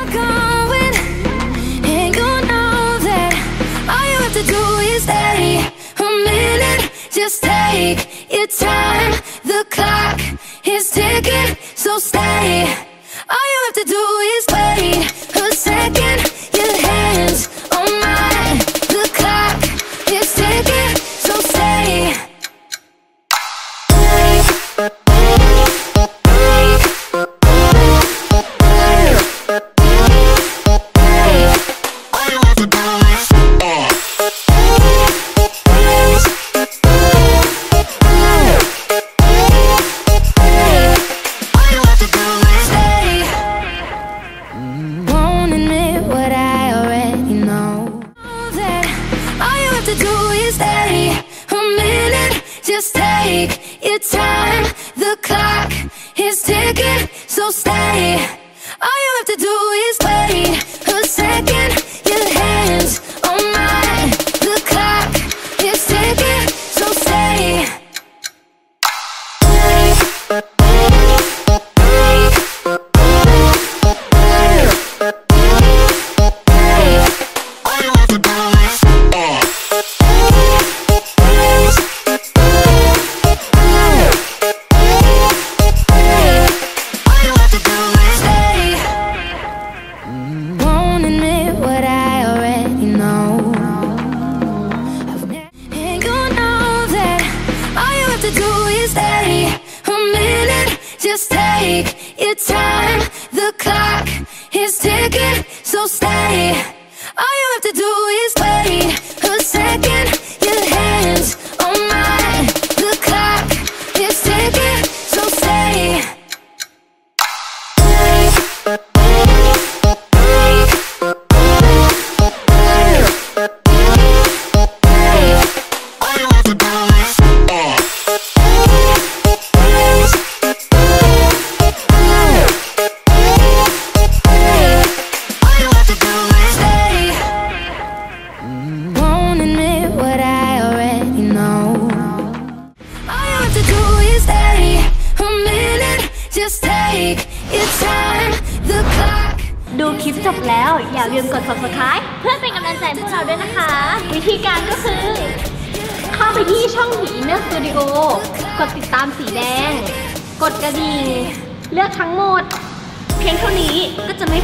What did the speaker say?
going, and you know that all you have to do is stay a minute. Just take your time. The clock is ticking, so stay. All you have to do is wait a second. Your hands on mine. The clock is ticking, so stay. Just take your time. The clock is ticking, so stay. All you have to do is wait a second. Your hands on mine. The clock is ticking, so stay. Just take your time. The clock is ticking, so stay. All you have to do is wait a second. Your hands on mine. The clock is ticking, so stay. ดูคลิปจบแล้วอย่าลืมกด subscribe เพื่อเป็นกำลังใจพวกเราด้วยนะคะวิธีการก็คือเข้าไปที่ช่องผีเนอร์สตูดิโอกดติดตามสีแดงกดกระดิ่งเลือกทั้งหมดเพียงเท่านี้ก็จะไม่